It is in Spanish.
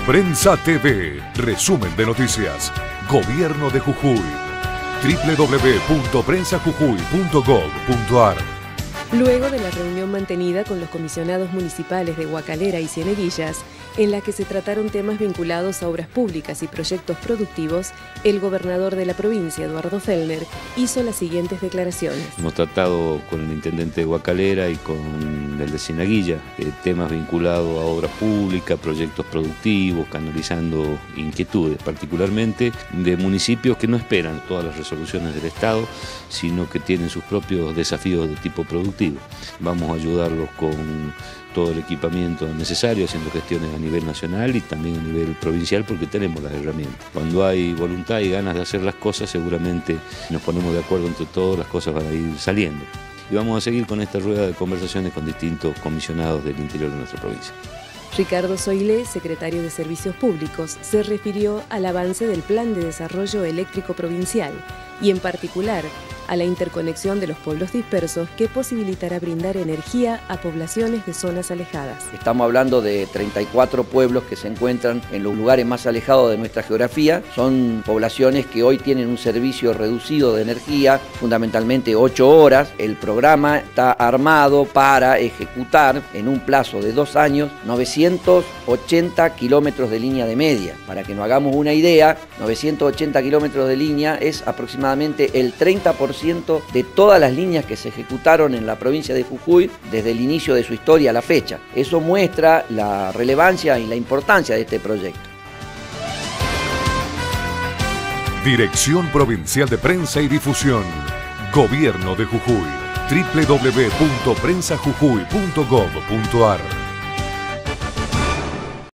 Prensa TV, resumen de noticias. Gobierno de Jujuy. www.prensajujuy.gov.ar. Luego de la reunión mantenida con los comisionados municipales de Guacalera y Cieneguillas, en la que se trataron temas vinculados a obras públicas y proyectos productivos, el gobernador de la provincia, Eduardo Fellner, hizo las siguientes declaraciones. Hemos tratado con el intendente de Guacalera y con el de Cieneguillas temas vinculados a obra pública, proyectos productivos, canalizando inquietudes, particularmente de municipios que no esperan todas las resoluciones del Estado, sino que tienen sus propios desafíos de tipo productivo. Vamos a ayudarlos con todo el equipamiento necesario, haciendo gestiones a nivel nacional y también a nivel provincial, porque tenemos las herramientas. Cuando hay voluntad y ganas de hacer las cosas, seguramente nos ponemos de acuerdo entre todos, las cosas van a ir saliendo. Y vamos a seguir con esta rueda de conversaciones con distintos comisionados del interior de nuestra provincia. Ricardo Soilé, secretario de Servicios Públicos, se refirió al avance del Plan de Desarrollo Eléctrico Provincial y, en particular, a la interconexión de los pueblos dispersos que posibilitará brindar energía a poblaciones de zonas alejadas. Estamos hablando de 34 pueblos que se encuentran en los lugares más alejados de nuestra geografía. Son poblaciones que hoy tienen un servicio reducido de energía, fundamentalmente 8 horas. El programa está armado para ejecutar en un plazo de 2 años 980 kilómetros de línea de media. Para que nos hagamos una idea, 980 kilómetros de línea es aproximadamente el 30% de todas las líneas que se ejecutaron en la provincia de Jujuy desde el inicio de su historia a la fecha. Eso muestra la relevancia y la importancia de este proyecto. Dirección Provincial de Prensa y Difusión. Gobierno de Jujuy. www.prensajujuy.gov.ar